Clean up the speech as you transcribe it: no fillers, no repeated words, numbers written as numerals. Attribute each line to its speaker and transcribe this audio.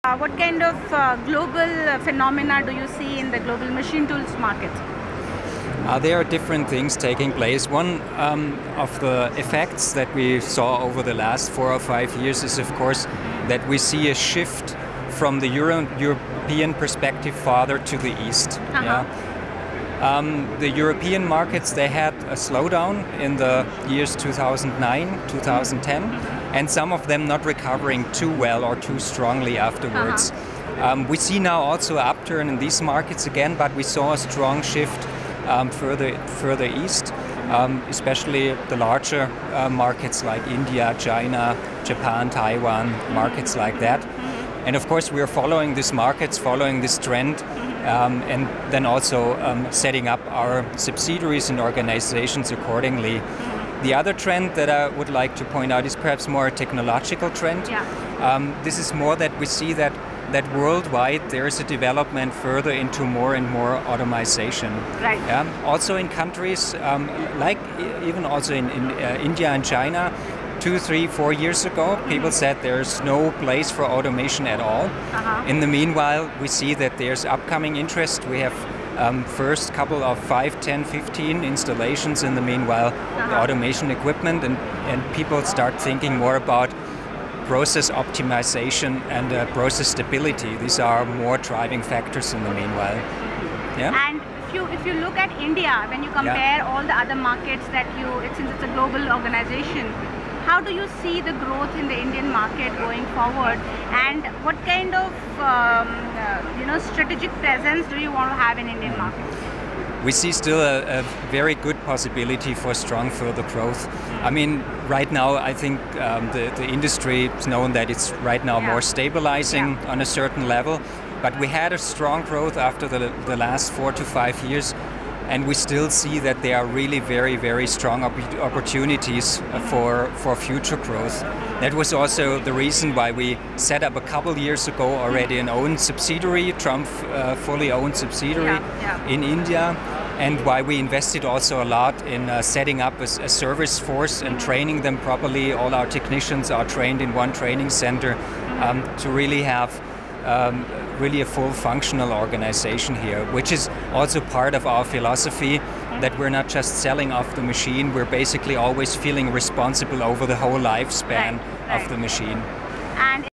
Speaker 1: What kind of global phenomena do you see in the global machine tools market?
Speaker 2: There are different things taking place. One of the effects that we saw over the last 4 or 5 years is, of course, that we see a shift from the European perspective farther to the east. Yeah? The European markets, they had a slowdown in the years 2009, 2010, and some of them not recovering too well or too strongly afterwards. We see now also an upturn in these markets again, but we saw a strong shift further east, especially the larger markets like India, China, Japan, Taiwan, markets like that. And of course we are following these markets, following this trend, and then also setting up our subsidiaries and organizations accordingly. The other trend that I would like to point out is perhaps more a technological trend. This is more that we see that worldwide there is a development further into more and more automation.
Speaker 1: Right.
Speaker 2: Also in countries like even also in India and China, 2, 3, 4 years ago, people said there's no place for automation at all. In the meanwhile, we see that there's upcoming interest. We have first couple of 5, 10, 15 installations in the meanwhile, the automation equipment, and people start thinking more about process optimization and process stability. These are more driving factors in the meanwhile.
Speaker 1: And if you look at India, when you compare all the other markets that since it's a global organization, how do you see the growth in the Indian market going forward, and what kind of strategic presence do you want to have in Indian market?
Speaker 2: We see still a very good possibility for strong further growth. I mean, right now I think the industry is known that it's right now more stabilizing on a certain level, but we had a strong growth after the last 4 to 5 years, and we still see that there are really very, very strong opportunities for future growth. That was also the reason why we set up a couple years ago already an own subsidiary, Trump fully owned subsidiary in India, and why we invested also a lot in setting up a service force and training them properly. All our technicians are trained in one training center to really have really a full functional organization here, which is also part of our philosophy, that we're not just selling off the machine, we're basically always feeling responsible over the whole lifespan of the machine.